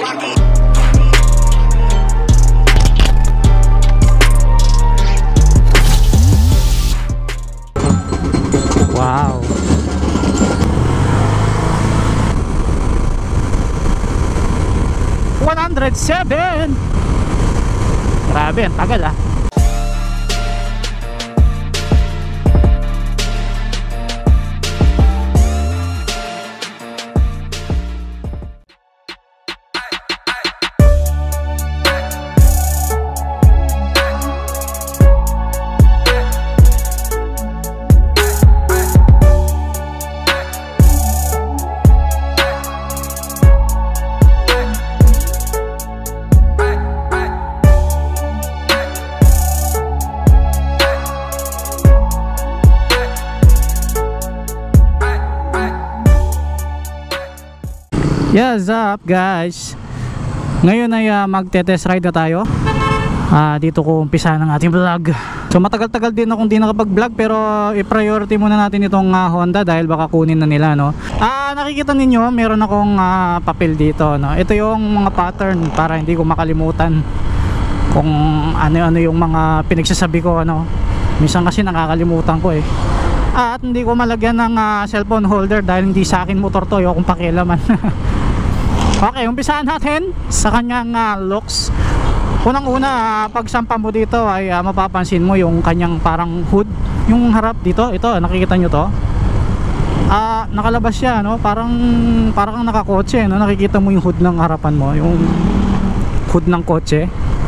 Wow. $107. Grabe, ang tagal ah. Yes up guys, ngayon ay magte-test ride na tayo. Dito ko umpisa ng ating vlog. So matagal-tagal din akong di nakapag-vlog, pero i-priority muna natin itong Honda dahil baka kunin na nila, no. Nakikita ninyo meron akong papel dito, no. Ito yung mga pattern para hindi ko makalimutan kung ano-ano yung mga pinagsasabi ko, ano. Minsan kasi nakakalimutan ko eh. At hindi ko malagyan ng cellphone holder dahil hindi sa akin motor to, yung pakialaman. Okay, umpisahan natin sa kanyang looks. Unang-una, pag sampa mo dito ay mapapansin mo yung kanyang parang hood, yung harap dito. Ito, nakikita nyo to. Nakalabas siya, no? Parang nakakotse, no? Nakikita mo yung hood ng harapan mo, yung hood ng kotse.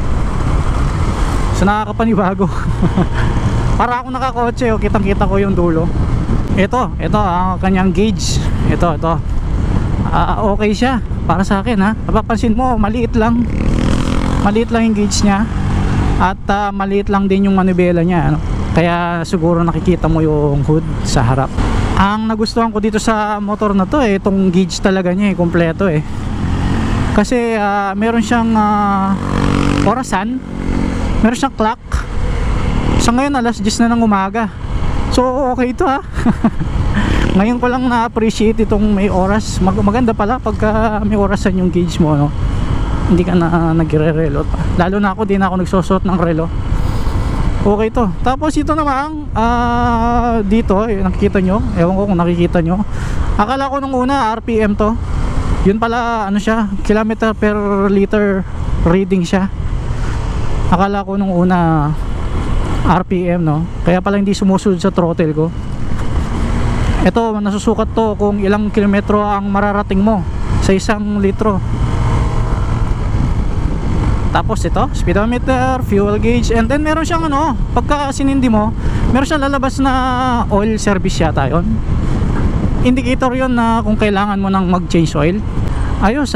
So nakakapanibago. Para akong nakakotse, kitang-kita ko yung dulo. Ito ang kanyang gauge. Ito. Okay siya para sa akin, ha. Napapansin mo, maliit lang yung gauge niya. At maliit lang din yung manibela niya, ano? Kaya siguro nakikita mo yung hood sa harap. Ang nagustuhan ko dito sa motor na to, itong gauge talaga niya, kompleto eh. Kasi meron siyang orasan, meron siyang clock. Sa ngayon alas 10 na ng umaga. So okay ito, ha. Ngayon ko lang na-appreciate itong may oras. Maganda pala pagka may orasan yung gauge mo, no? Hindi ka na nagre-relo pa. Lalo na ako, di na ako nagsusot ng relo. Okay to. Tapos ito namang dito, nakikita nyo, ewan ko kung nakikita nyo. Akala ko nung una RPM to. Yun pala, ano siya, kilometer per liter reading siya. Akala ko nung una RPM, no? Kaya pala hindi sumusunod sa throttle ko. Ito, nasusukat to kung ilang kilometro ang mararating mo sa 1 litro. Tapos ito, speedometer, fuel gauge, and then meron siyang ano, pagka sinindi mo, meron siyang lalabas na oil service yata yun. Indicator yun na kung kailangan mo nang mag-change oil. Ayos.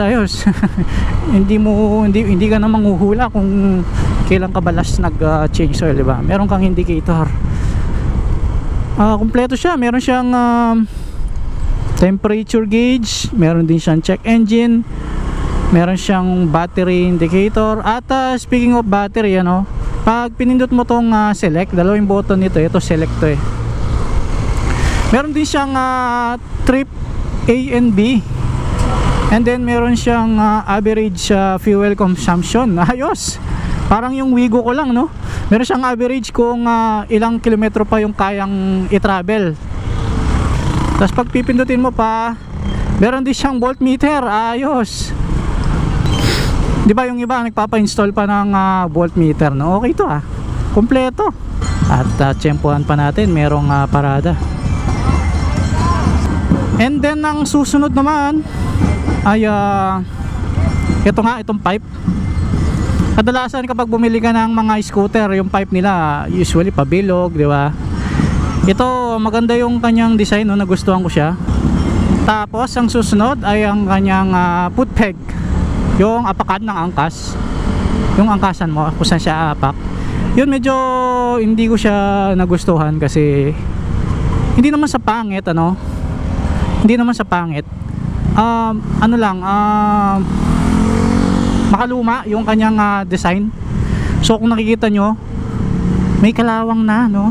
hindi ka na manghuhula kung kailan ka balas nag-change oil, diba? Meron kang indicator. Kompleto siya. Meron siyang temperature gauge, meron din siyang check engine, meron siyang battery indicator. At speaking of battery, ano, pag pinindot mo tong select, dalawang button nito, ito select to eh. Meron din siyang trip A and B, and then meron siyang average fuel consumption. Ayos, parang yung Wigo ko lang, no? Meron siyang average kung ilang kilometro pa yung kayang i-travel. Tapos pag pipindutin mo pa, meron din siyang voltmeter. Ayos. Di ba yung iba nagpapa-install pa ng voltmeter, no? Okay to, kompleto. At tsempuhan pa natin, merong parada. And then ang susunod naman ay itong pipe. Kadalasan kapag bumili ka ng mga scooter, yung pipe nila usually pabilog, di ba? Ito maganda yung kanyang design, no? Nagustuhan ko siya. Tapos ang susunod ay ang kanyang foot peg, yung apakan ng angkas, yung angkasan mo kung saan siya apak. Yun medyo hindi ko siya nagustuhan kasi hindi naman sa pangit, ano? Hindi naman sa pangit. Ano lang, makaluma yung kanyang design. So kung nakikita nyo, may kalawang na, no?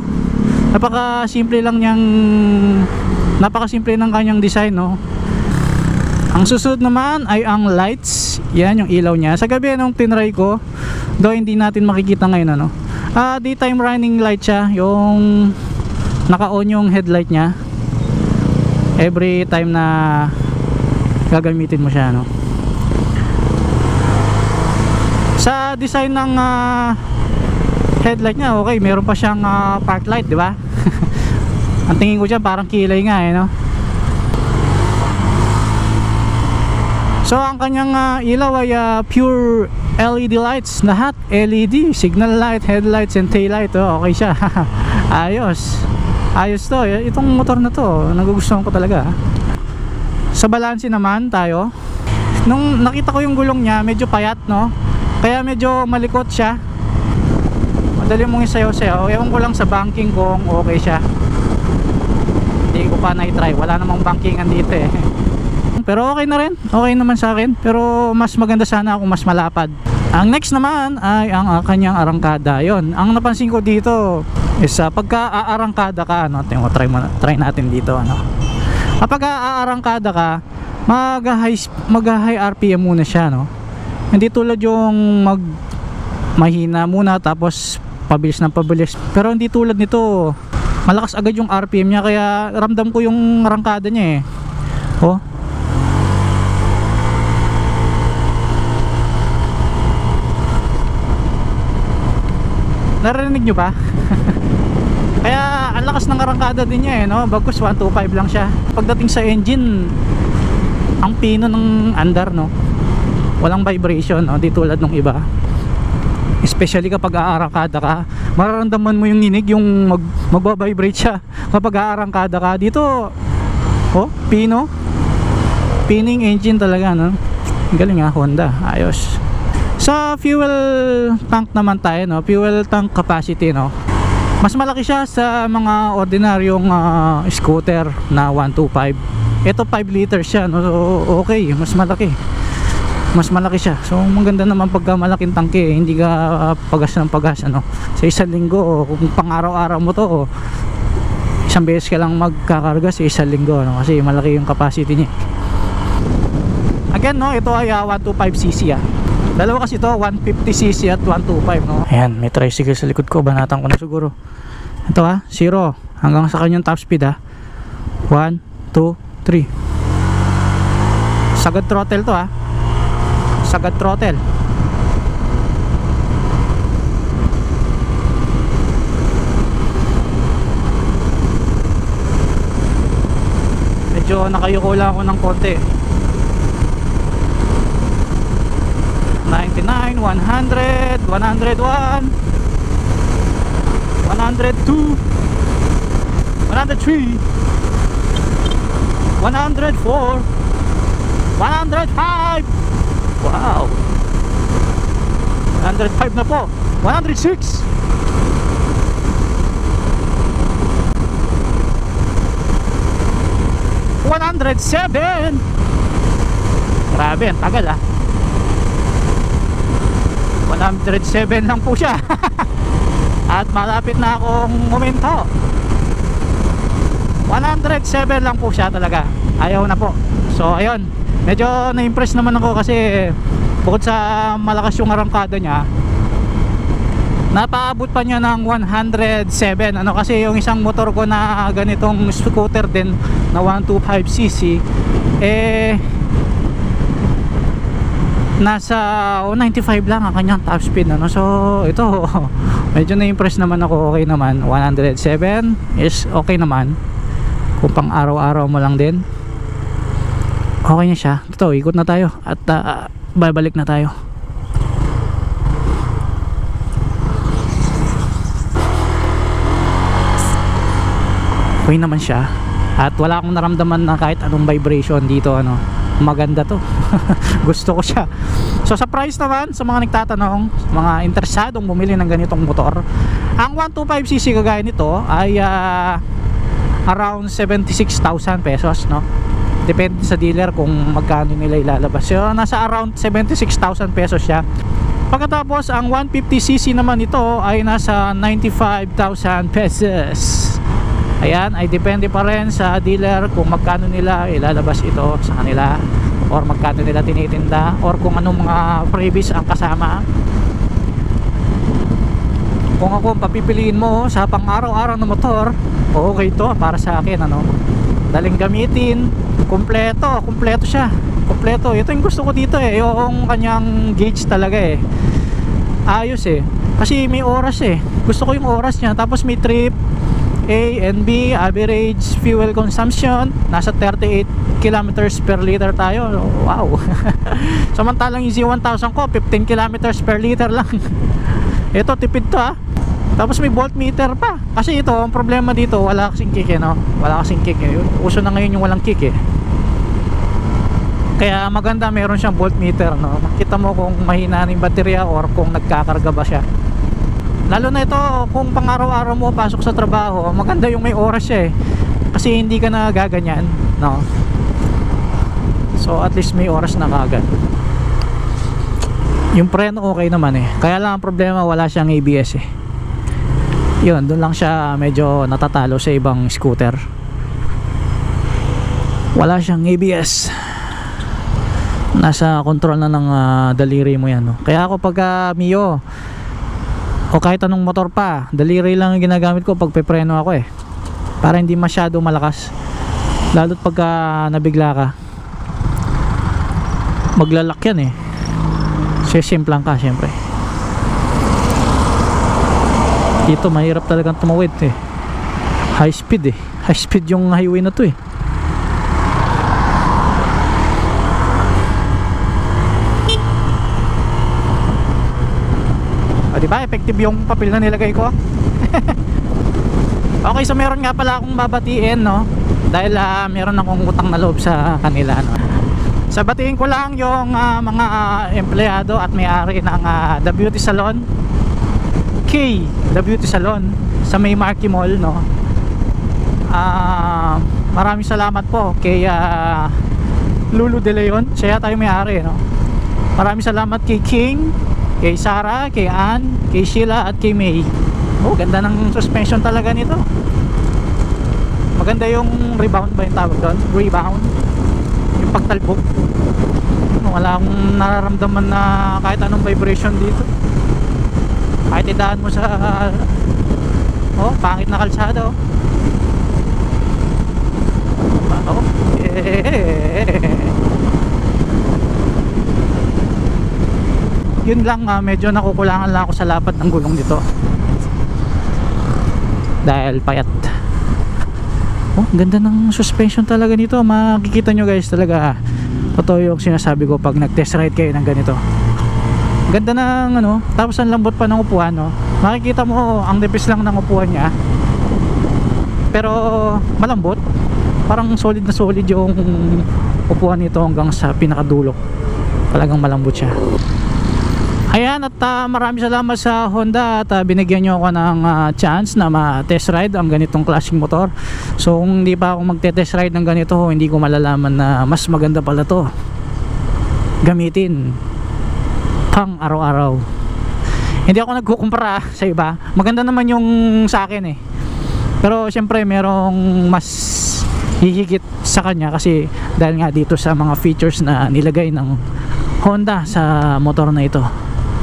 Napaka-simple ng kanyang design, no? Ang susunod naman ay ang lights. Yan yung ilaw niya. Sa gabi nung tinry ko, though hindi natin makikita ngayon ano. Daytime running light siya, yung naka-on yung headlight niya. Every time na gagamitin mo siya no. Sa design ng headlight niya, okay, meron pa siyang park light, di ba? Ang tingin ko dyan parang kilay nga eh no. So ang kanyang ilaw ay pure LED lights, lahat LED, signal light, headlights and tail light. Okay siya. Ayos. Ayos to. Itong motor na to, nagugustuhan ko talaga. Sa balanse naman tayo. Nung nakita ko yung gulong niya, medyo payat no. Kaya medyo malikot siya. Madali mong isayaw-sayaw. Ewan ko lang sa banking kung okay siya. Hindi ko pa na-try. Wala namang bankingan dito eh. Pero okay na rin, okay naman sa akin. Pero mas maganda sana kung mas malapad. Ang next naman ay ang kanyang arangkada. Yon, ang napansin ko dito is pagka aarangkada ka, ano, try natin dito ano. Kapag aarangkada ka, mag-high RPM muna siya no. Hindi tulad yung mahina muna tapos pabilis ng pabilis. Pero hindi tulad nito, malakas agad yung RPM niya, kaya ramdam ko yung arangkada niya eh. Oh. Narinig nyo ba? Kaya ang lakas ng arangkada din niya eh no? Bagkus 125 lang siya. Pagdating sa engine, ang pino ng andar no, walang vibration no? Di tulad ng iba. Especially kapag aarangkada ka, mararamdaman mo yung ninig, yung magbabibrate siya kapag aarangkada ka. Dito, oh, pino pining engine talaga no? Galing Honda, ayos. Sa fuel tank naman tayo no, fuel tank capacity no, mas malaki siya sa mga ordinaryong scooter na 125. Ito 5 liters siya no, so okay, mas malaki siya. So maganda naman pagka malaking tangke, hindi ka pagas ng pagas ano. Sa isang linggo, kung pang-araw-araw mo to, isang beses ka lang magkakarga sa isang linggo no, kasi malaki yung capacity niya. Again no, ito ay 125cc Dalawa kasi ito, 150cc at 125 no. Ayan, may tricycle sa likod ko, banatan ko na siguro. Ito 0 hanggang sa kanyang top speed 1, 2, 3. Sagad throttle to sagad throttle. Medyo nakayuko lang ako ng konti. 99, 100, 101, 102, 103, 104, 105. Wow, 105 na po. 106, 107. Grabe, ang tagal 107 lang po siya. At malapit na akong momento. 107 lang po siya talaga. Ayaw na po. So ayun, medyo na-impress naman ako kasi bukod sa malakas yung arangkada niya, napaabot pa niya ng 107 ano, kasi yung isang motor ko na ganitong scooter din na 125cc nasa 95 lang ang kanyang top speed ano. So ito medyo na-impress naman ako. Okay naman, 107 is okay naman kung pang araw-araw mo lang din. Okay na siya. Ito, ikot na tayo at babalik na tayo. Okay naman siya at wala akong naramdaman na kahit anong vibration dito ano. Maganda to. Gusto ko siya. So sa price naman, sa mga nagtatanong, sa mga interesadong bumili ng ganitong motor, ang 125cc kagaya nito ay around 76,000 pesos no. Depende sa dealer kung magkano nila ilalabas. So nasa around 76,000 pesos siya. Pagkatapos ang 150cc naman ito ay nasa 95,000 pesos. Ayan, ay depende pa rin sa dealer kung magkano nila ilalabas ito sa kanila. or magkano nila tinitinda, or kung anong mga freebies ang kasama. Kung ako papipiliin mo sa pang araw-araw na motor, okay to para sa akin, ano, daling gamitin, kumpleto siya, kumpleto. Ito yung gusto ko dito yung kanyang gauge talaga ayos kasi may oras gusto ko yung oras niya. Tapos may trip A and B, average fuel consumption nasa 38 kilometers per liter tayo. Wow. Samantalang yung Z1000 ko 15 kilometers per liter lang. Ito tipid to Tapos may voltmeter pa. Kasi ito, ang problema dito, wala kasing kick no? Wala kasing kick Uso na ngayon yung walang kick Kaya maganda meron siyang voltmeter, no? Makita mo kung mahina yung baterya or kung nagkakarga ba siya. Lalo na ito, kung pang-araw-araw mo pasok sa trabaho, maganda yung may oras siya kasi hindi ka na gaganyan, no? So at least may oras na kagad. Yung preno okay naman Kaya lang ang problema, wala siyang ABS Yun, doon lang siya medyo natatalo sa ibang scooter. Wala siyang ABS. Nasa control na ng daliri mo yan, no? Kaya ako pag Mio o kahit anong motor pa, daliri lang yung ginagamit ko pag pepreno ako para hindi masyado malakas. Lalo't pagka nabigla ka, maglalak yan sisimplang ka syempre. Dito mahirap talagang tumawid high speed high speed yung highway na to diba effective yung papel na nilagay ko. Okay, so meron nga pala akong babatiin, no, dahil meron akong utang na loob sa kanila, no. Sabatiin ko lang yung mga empleyado at may-ari ng The Beauty Salon, The Beauty Salon sa May Marquee Mall, no. Maraming salamat po kay Lulu De Leon, siya tayo may-ari, no. Maraming salamat kay King, kay Sarah, kay Ann, kay Sheila at kay May. Ganda ng suspension talaga nito. Maganda yung rebound ba yung tawag doon? Rebound, yung pagtalbog. Wala akong nararamdaman na kahit anong vibration dito. Kahit idaan mo sa pangit na kalsada Yun lang, medyo nakukulangan lang ako sa lapad ng gulong dito dahil payat. Ganda ng suspension talaga nito. Makikita nyo guys, talaga totoo yung sinasabi ko pag nag-test ride kayo ng ganito. Ganda ng tapos ang lambot pa ng upuan, no? Makikita mo ang nipis lang ng upuan niya, pero malambot. Parang solid na solid yung upuan nito hanggang sa pinakadulo. Talagang malambot siya. Ayan, at maraming salamat sa Honda at binigyan nyo ako ng chance na ma-test ride ang ganitong klaseng motor. So kung hindi pa ako magte-test ride ng ganito, hindi ko malalaman na mas maganda pala to gamitin pang araw-araw. Hindi ako nagkukumpara sa iba. Maganda naman yung sa akin pero syempre merong mas hihigit sa kanya kasi dahil nga dito sa mga features na nilagay ng Honda sa motor na ito.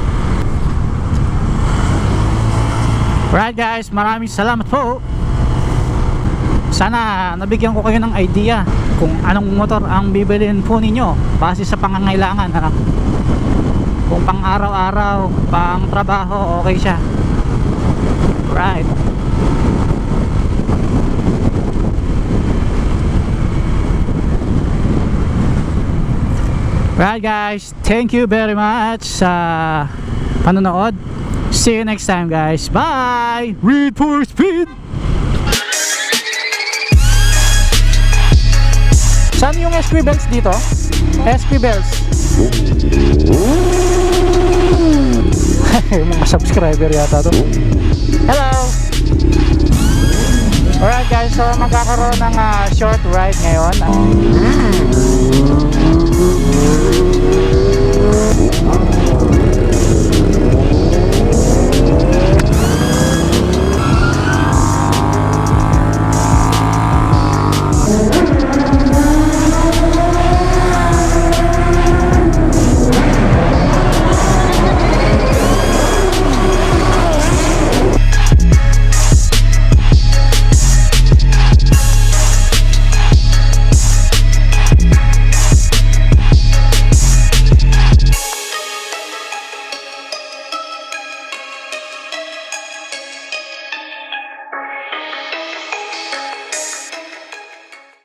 Right guys, maraming salamat po. Sana nabigyan ko kayo ng idea kung anong motor ang bibilin po ninyo base sa pangangailangan, kung pang araw-araw, pang trabaho, okay siya. Right. Right guys, thank you very much sa panonood. See you next time guys. Bye. Read for speed. Saan yung SQ belts dito? SQ belts. Mga subscriber yata to. Hello. Alright guys, so magkakaroon ng short ride ngayon.